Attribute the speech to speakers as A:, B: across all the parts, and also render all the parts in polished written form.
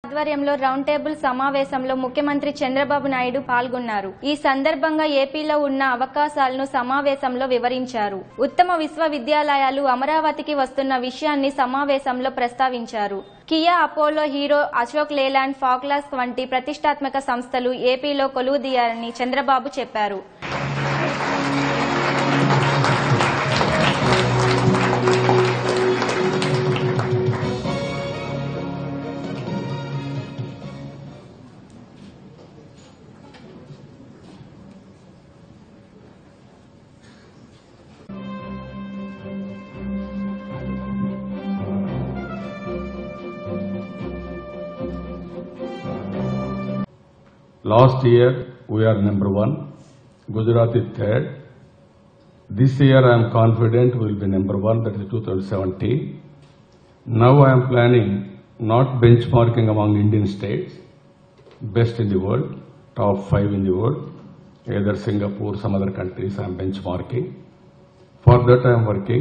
A: ఆధ్వర్యంలో round table సమావేశంలో ముఖ్యమంత్రి చంద్రబాబు నాయుడు పాల్గొన్నారు. ఈ సందర్భంగా ఏపీలో ఉన్న అవకాశాలను సమావేశంలో వివరించారు. ఉత్తమ విశ్వవిద్యాలయాలు అమరావతికి వస్తున్న విషయాన్ని సమావేశంలో ప్రస్తావించారు. Kia, Apollo, Hero, Ashok Leyland, ఫాక్లాస్ వంటి ప్రతిష్టాత్మక సంస్థలు ఏపీలో కొలువుదీయాలని చంద్రబాబు చెప్పారు.
B: Last year we are number 1, Gujarat is 3rd. This year I am confident we will be number 1, that is 2017. Now I am planning not benchmarking among Indian states, best in the world, top 5 in the world, either Singapore, some other countries I am benchmarking. For that I am working.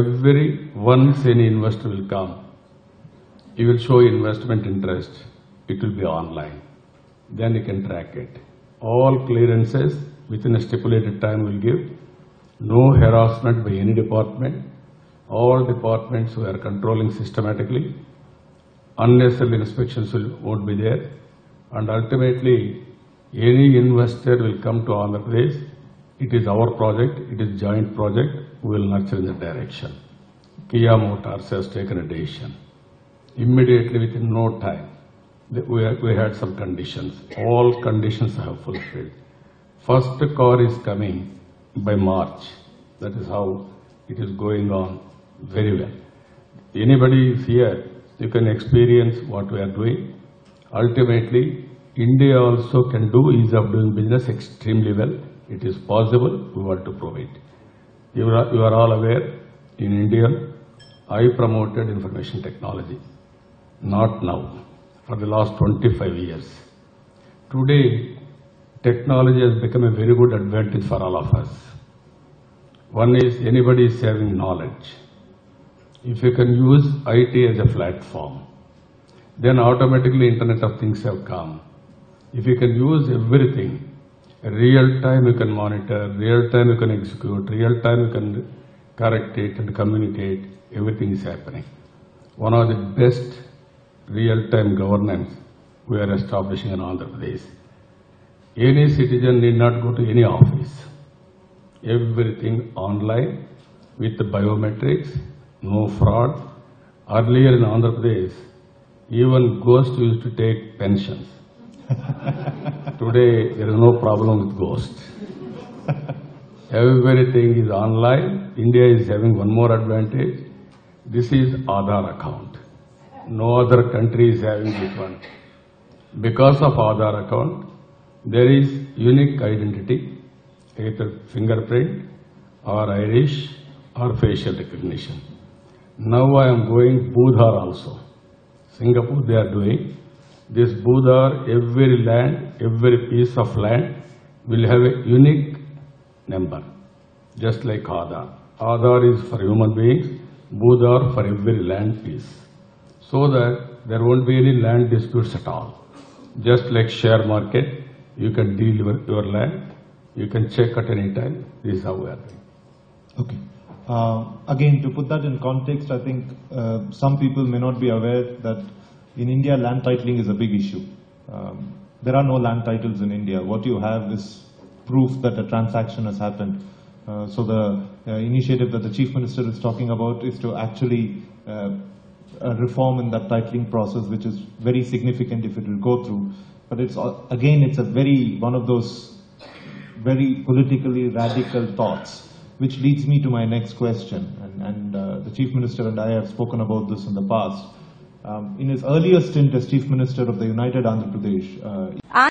B: Once any investor will come, he will show investment interest, it will be online. Then you can track it. All clearances within a stipulated time will give. No harassment by any department. All departments who are controlling systematically. Unnecessary inspections won't be there. And ultimately, any investor will come to Andhra Pradesh. It is our project. It is joint project. We will nurture in that direction. Kia Motors has taken a decision. Immediately, within no time, we had some conditions. All conditions I have fulfilled. First car is coming by March. That is how it is going on very well. Anybody is here, you can experience what we are doing. Ultimately, India also can do ease of doing business extremely well. It is possible. We want to prove it. You are all aware, in India, I promoted information technology. Not now. For the last 25 years. Today, technology has become a very good advantage for all of us. One is anybody is having knowledge. If you can use IT as a platform, then automatically Internet of Things have come. If you can use everything, real time you can monitor, real time you can execute, real time you can correct it and communicate, everything is happening. One of the best real-time governance we are establishing in Andhra Pradesh. Any citizen need not go to any office. Everything online with the biometrics, no fraud. Earlier in Andhra Pradesh, even ghosts used to take pensions. Today, there is no problem with ghosts. Everything is online. India is having one more advantage. This is Aadhaar account. No other country is having this one. Because of Aadhaar account, there is unique identity, either fingerprint or iris or facial recognition. Now I am going Budhar also. Singapore they are doing. This Budhar, every land, every piece of land will have a unique number, just like Aadhaar. Aadhaar is for human beings, Budhar for every land piece. So that there won't be any land disputes at all. Just like share market, you can deal your land, you can check at any time. This is how we are doing.
C: Okay. Again, to put that in context, I think some people may not be aware that in India, land titling is a big issue. There are no land titles in India. What you have is proof that a transaction has happened. So the initiative that the Chief Minister is talking about is to actually a reform in that titling process, which is very significant if it will go through. But it's a one of those very politically radical thoughts, which leads me to my next question. And the Chief Minister and I have spoken about this in the past. In his earlier stint as Chief Minister of the United Andhra Pradesh,